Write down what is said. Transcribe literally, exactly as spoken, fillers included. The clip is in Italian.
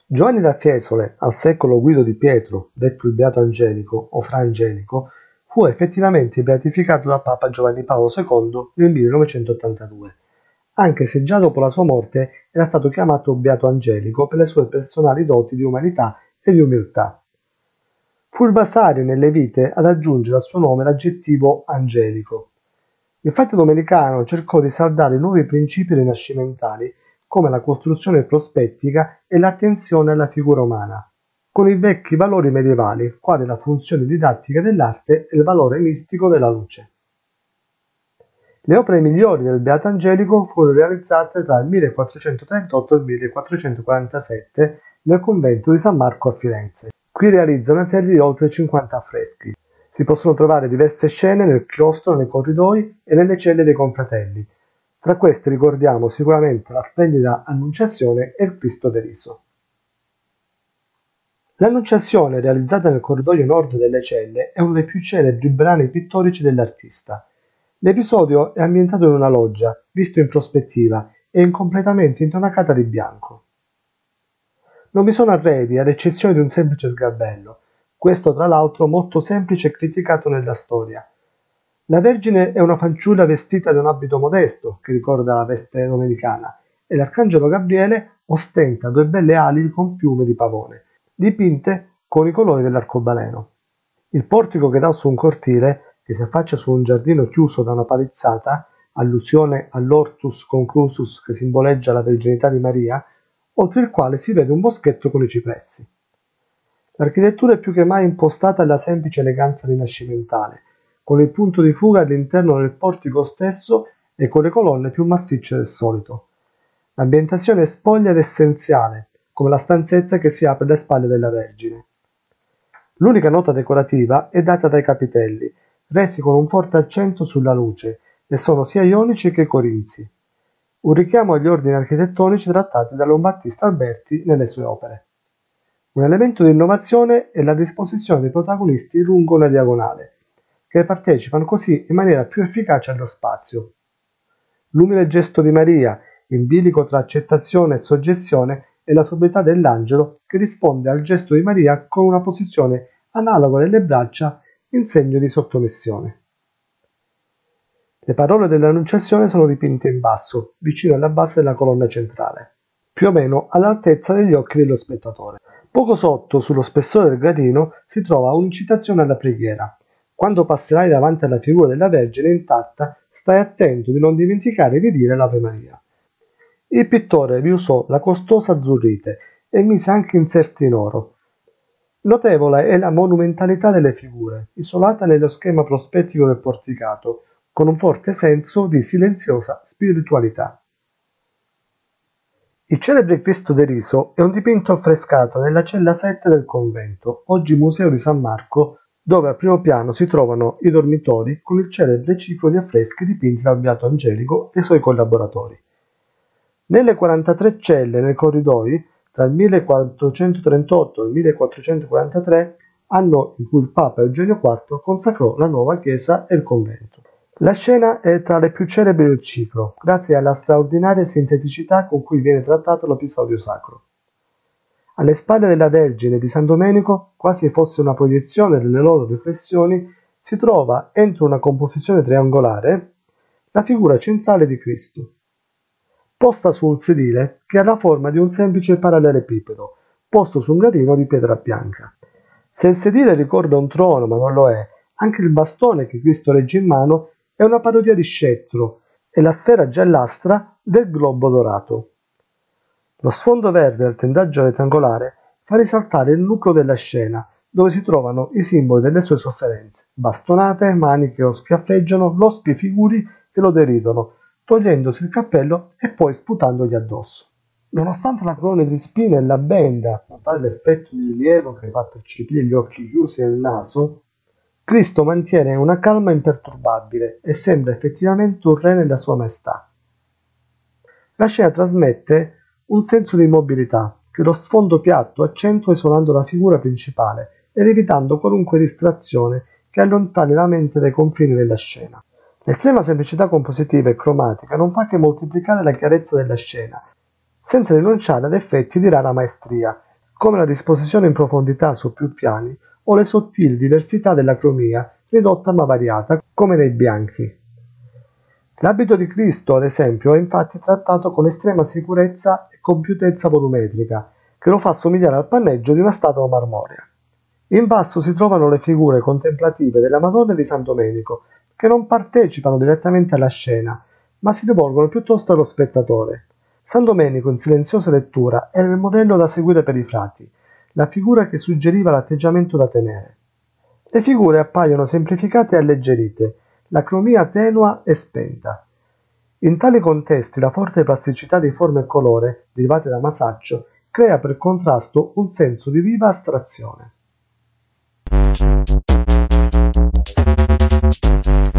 Giovanni da Fiesole, al secolo Guido di Pietro, detto il Beato Angelico o Fra Angelico, fu effettivamente beatificato da Papa Giovanni Paolo secondo nel millenovecentottantadue, anche se già dopo la sua morte era stato chiamato Beato Angelico per le sue personali doti di umanità e di umiltà. Fu il Vasari nelle vite ad aggiungere al suo nome l'aggettivo angelico. Il Frate Domenicano cercò di saldare i nuovi principi rinascimentali come la costruzione prospettica e l'attenzione alla figura umana, con i vecchi valori medievali, quali la funzione didattica dell'arte e il valore mistico della luce. Le opere migliori del Beato Angelico furono realizzate tra il millequattrocentotrentotto e il millequattrocentoquarantasette nel convento di San Marco a Firenze. Qui realizza una serie di oltre cinquanta affreschi. Si possono trovare diverse scene nel chiostro, nei corridoi e nelle celle dei confratelli. Tra queste ricordiamo sicuramente la splendida Annunciazione e il Cristo deriso. L'Annunciazione, realizzata nel corridoio nord delle celle, è uno dei più celebri brani pittorici dell'artista. L'episodio è ambientato in una loggia, visto in prospettiva, e completamente intonacata di bianco. Non vi sono arredi, ad eccezione di un semplice sgabello, questo tra l'altro molto semplice e criticato nella storia. La Vergine è una fanciulla vestita da un abito modesto, che ricorda la veste domenicana, e l'Arcangelo Gabriele ostenta due belle ali con piume di pavone, dipinte con i colori dell'arcobaleno. Il portico che dà su un cortile, che si affaccia su un giardino chiuso da una palizzata, allusione all'Hortus Conclusus che simboleggia la Verginità di Maria, oltre il quale si vede un boschetto con i cipressi. L'architettura è più che mai impostata alla semplice eleganza rinascimentale, con il punto di fuga all'interno del portico stesso e con le colonne più massicce del solito. L'ambientazione è spoglia ed essenziale, come la stanzetta che si apre alle spalle della Vergine. L'unica nota decorativa è data dai capitelli, resi con un forte accento sulla luce, e sono sia ionici che corinzi. Un richiamo agli ordini architettonici trattati da Leonbattista Alberti nelle sue opere. Un elemento di innovazione è la disposizione dei protagonisti lungo una diagonale, che partecipano così in maniera più efficace allo spazio. L'umile gesto di Maria, in bilico tra accettazione e soggezione, è la sobrietà dell'angelo che risponde al gesto di Maria con una posizione analoga delle braccia in segno di sottomissione. Le parole dell'Annunciazione sono dipinte in basso, vicino alla base della colonna centrale, più o meno all'altezza degli occhi dello spettatore. Poco sotto, sullo spessore del gradino, si trova un'incitazione alla preghiera. Quando passerai davanti alla figura della Vergine intatta, stai attento di non dimenticare di dire l'Ave Maria. Il pittore vi usò la costosa azzurrite e mise anche inserti in oro. Notevole è la monumentalità delle figure, isolata nello schema prospettico del porticato, con un forte senso di silenziosa spiritualità. Il celebre Cristo deriso è un dipinto affrescato nella cella sette del convento, oggi Museo di San Marco, dove al primo piano si trovano i dormitori con il celebre ciclo di affreschi dipinti dal Beato Angelico e i suoi collaboratori. Nelle quarantatré celle nei corridoi, tra il millequattrocentotrentotto e il millequattrocentoquarantatré, anno in cui il Papa Eugenio quarto consacrò la nuova chiesa e il convento. La scena è tra le più celebri del ciclo, grazie alla straordinaria sinteticità con cui viene trattato l'episodio sacro. Alle spalle della Vergine di San Domenico, quasi fosse una proiezione delle loro riflessioni, si trova, entro una composizione triangolare, la figura centrale di Cristo, posta su un sedile che ha la forma di un semplice parallelepipedo, posto su un gradino di pietra bianca. Se il sedile ricorda un trono, ma non lo è, anche il bastone che Cristo regge in mano è una parodia di scettro e la sfera giallastra del globo dorato. Lo sfondo verde del tendaggio rettangolare fa risaltare il nucleo della scena, dove si trovano i simboli delle sue sofferenze, bastonate, mani che lo schiaffeggiano, loschi figuri che lo deridono, togliendosi il cappello e poi sputandogli addosso. Nonostante la corona di spine e la benda, notare l'effetto di rilievo che fa percepire gli occhi chiusi e il naso, Cristo mantiene una calma imperturbabile e sembra effettivamente un re nella sua maestà. La scena trasmette un senso di immobilità che lo sfondo piatto accentua isolando la figura principale ed evitando qualunque distrazione che allontani la mente dai confini della scena. L'estrema semplicità compositiva e cromatica non fa che moltiplicare la chiarezza della scena, senza rinunciare ad effetti di rara maestria, come la disposizione in profondità su più piani o le sottili diversità della cromia ridotta ma variata, come nei bianchi. L'abito di Cristo, ad esempio, è infatti trattato con estrema sicurezza e compiutezza volumetrica, che lo fa somigliare al panneggio di una statua marmorea. In basso si trovano le figure contemplative della Madonna e di San Domenico, che non partecipano direttamente alla scena, ma si rivolgono piuttosto allo spettatore. San Domenico, in silenziosa lettura, era il modello da seguire per i frati, la figura che suggeriva l'atteggiamento da tenere. Le figure appaiono semplificate e alleggerite, la cromia tenua e spenta. In tali contesti la forte plasticità di forma e colore, derivate da Masaccio, crea per contrasto un senso di viva astrazione.